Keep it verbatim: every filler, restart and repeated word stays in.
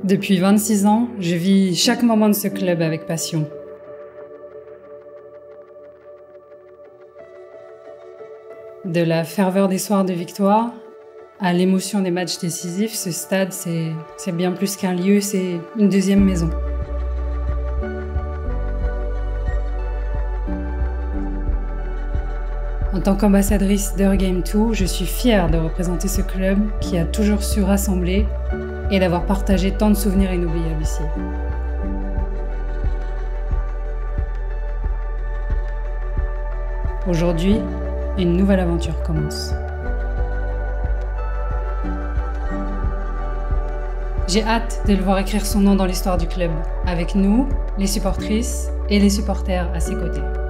Depuis vingt-six ans, je vis chaque moment de ce club avec passion. De la ferveur des soirs de victoire à l'émotion des matchs décisifs, ce stade, c'est c'est bien plus qu'un lieu, c'est une deuxième maison. En tant qu'ambassadrice d'Eurgame deux, je suis fière de représenter ce club qui a toujours su rassembler et d'avoir partagé tant de souvenirs inoubliables ici. Aujourd'hui, une nouvelle aventure commence. J'ai hâte de le voir écrire son nom dans l'histoire du club, avec nous, les supportrices et les supporters à ses côtés.